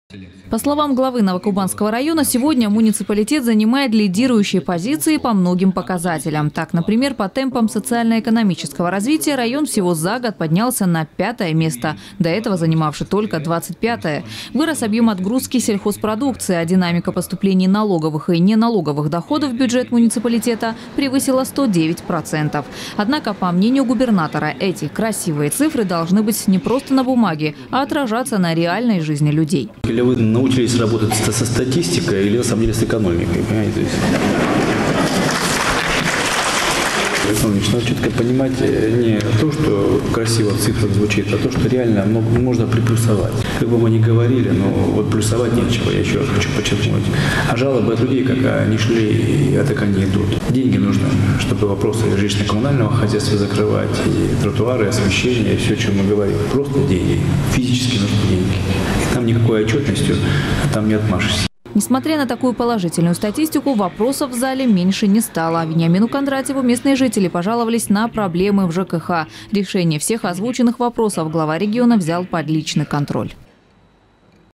По словам главы Новокубанского района, сегодня муниципалитет занимает лидирующие позиции по многим показателям. Так, например, по темпам социально-экономического развития район всего за год поднялся на 5-е место, до этого занимавший только 25-е. Вырос объем отгрузки сельхозпродукции, а динамика поступлений налоговых и неналоговых доходов в бюджет муниципалитета превысила 109%. Однако, по мнению губернатора, эти красивые цифры должны быть не просто на бумаге, а отражаться на реальной жизни людей. Или вы научились работать со статистикой, или на самом деле с экономикой, понимаете? Надо четко понимать не то, что красиво в цифрах звучит, а то, что реально можно приплюсовать. Как бы мы ни говорили, но вот плюсовать нечего, я еще раз хочу подчеркнуть. А жалобы от людей, как они шли, а так они идут. Деньги нужны, чтобы вопросы жилищно-коммунального хозяйства закрывать, и тротуары, и освещение, и все, о чем мы говорим. Просто деньги, физически нужны деньги. И там никакой отчетностью там не отмашешься. Несмотря на такую положительную статистику, вопросов в зале меньше не стало. Вениамину Кондратьеву местные жители пожаловались на проблемы в ЖКХ. Решение всех озвученных вопросов глава региона взял под личный контроль.